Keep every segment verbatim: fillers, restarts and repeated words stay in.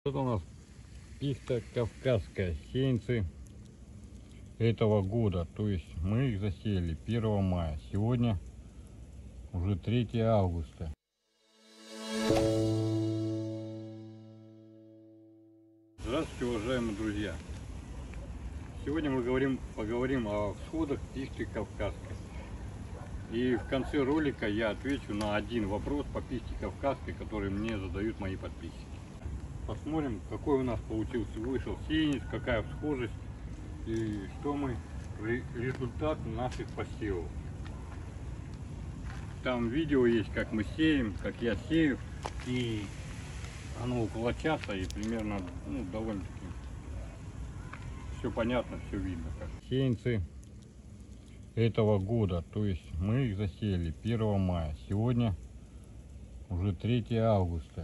Это у нас пихта кавказская, сеянцы этого года. То есть мы их засеяли первого мая. Сегодня уже третье августа. Здравствуйте, уважаемые друзья! Сегодня мы говорим, поговорим о всходах пихты кавказской. И в конце ролика я отвечу на один вопрос по пихте кавказской, который мне задают мои подписчики. Посмотрим, какой у нас получился, вышел сеянец, какая всхожесть и что мы, результат наших посевов. Там видео есть, как мы сеем, как я сею, и оно около часа, и примерно, ну, довольно-таки все понятно, все видно. Как. Сеянцы этого года, то есть мы их засеяли первого мая. Сегодня уже третье августа.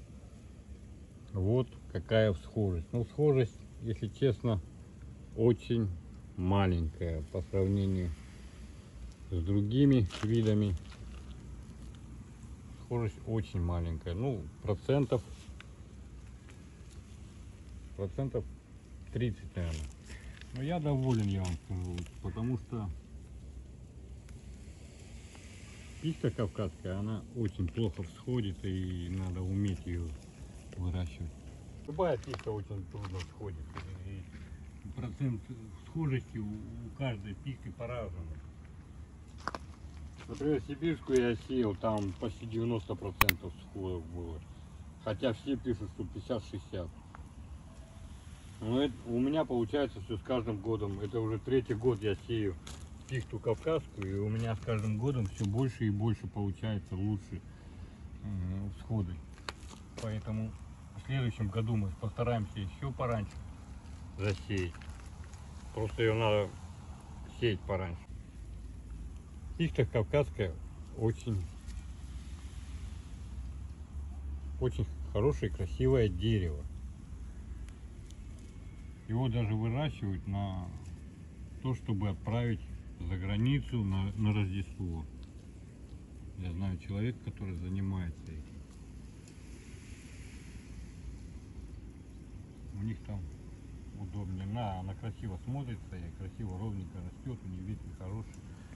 Вот какая всхожесть. Ну, всхожесть, если честно, очень маленькая по сравнению с другими видами. Всхожесть очень маленькая. Ну, процентов процентов тридцать, наверное. Но я доволен, я вам скажу, потому что пихта кавказская, она очень плохо всходит, и надо уметь ее выращивать. Любая пихта очень трудно всходит, и процент схожести у, у каждой пихты по-разному. Например, сибирскую я сеял, там почти девяносто процентов всходов было, хотя все пишут, что пятьдесят-шестьдесят. Но это, у меня получается все с каждым годом. Это уже третий год я сею пихту кавказскую, и у меня с каждым годом все больше и больше получается лучше э, всходы. Поэтому в следующем году мы постараемся еще пораньше засеять. Просто ее надо сеять пораньше. Пихта кавказская очень, очень хорошее, красивое дерево. Его даже выращивают на то, чтобы отправить за границу на, на Рождество. Я знаю человека, который занимается этим. У них там удобнее. На, она красиво смотрится и красиво ровненько растет, у нее ветви хорошие.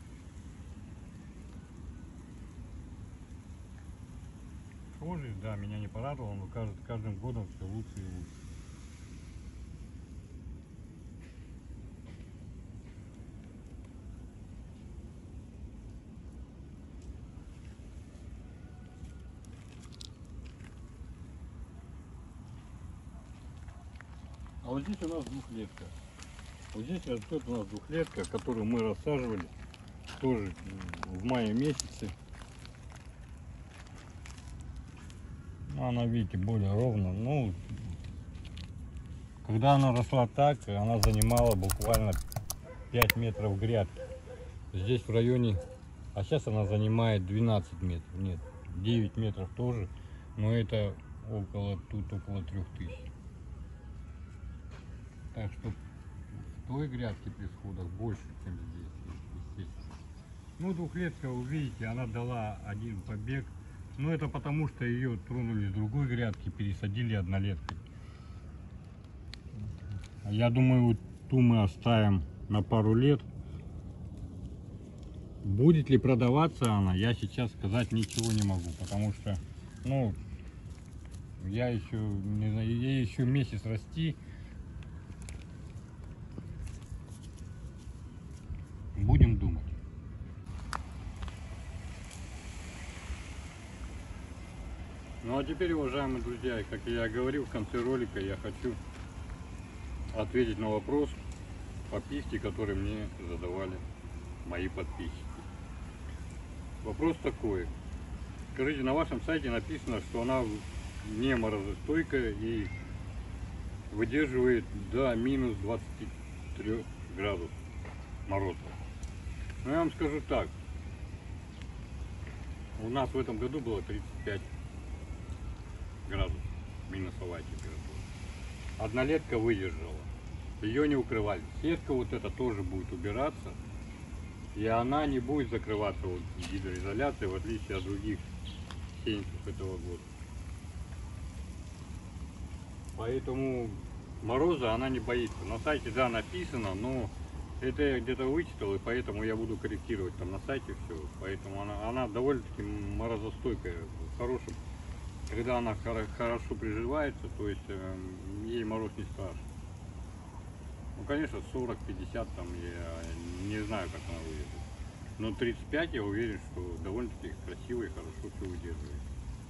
Схожесть, да, меня не порадовало, но каждый, каждым годом все лучше и лучше. А вот здесь у нас двухлетка. Вот здесь растет у нас двухлетка, которую мы рассаживали тоже в мае месяце. Она, видите, более ровно. Ну, когда она росла так, она занимала буквально пять метров грядки. Здесь в районе, а сейчас она занимает двенадцать метров. Нет, девять метров тоже, но это около, тут около трех тысяч. Так что в той грядке при всходах больше, чем здесь, естественно. Ну, двухлетка, вы видите, она дала один побег. Но это потому, что ее тронули с другой грядки, пересадили однолеткой. Я думаю, вот ту мы оставим на пару лет. Будет ли продаваться она, я сейчас сказать ничего не могу, потому что, ну, я еще не знаю, ей еще месяц расти. Будем думать. Ну а теперь, уважаемые друзья, как я говорил в конце ролика, я хочу ответить на вопрос по пихте, который мне задавали мои подписчики. Вопрос такой. Скажите, на вашем сайте написано, что она не морозостойкая и выдерживает до минус двадцати трёх градусов мороза. Но я вам скажу так. У нас в этом году было тридцать пять градусов минусовая температура. Однолетка выдержала. Ее не укрывали. Сетка вот эта тоже будет убираться. И она не будет закрываться вот гидроизоляцией, в отличие от других сеянцев этого года. Поэтому мороза она не боится. На сайте, да, написано, но это я где-то вычитал, и поэтому я буду корректировать там на сайте все. Поэтому она, она довольно-таки морозостойкая, хорошая. Когда она хорошо приживается, то есть э, ей мороз не страшен. Ну, конечно, сорок-пятьдесят там, я не знаю, как она выйдет. Но тридцать пять я уверен, что довольно-таки красиво и хорошо все выдерживает.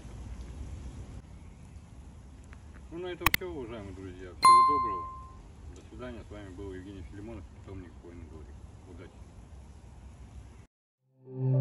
Ну, на этом все, уважаемые друзья. Всего доброго. До свидания. С вами был Евгений Филимонов, питомник Хвойный дворик. Удачи.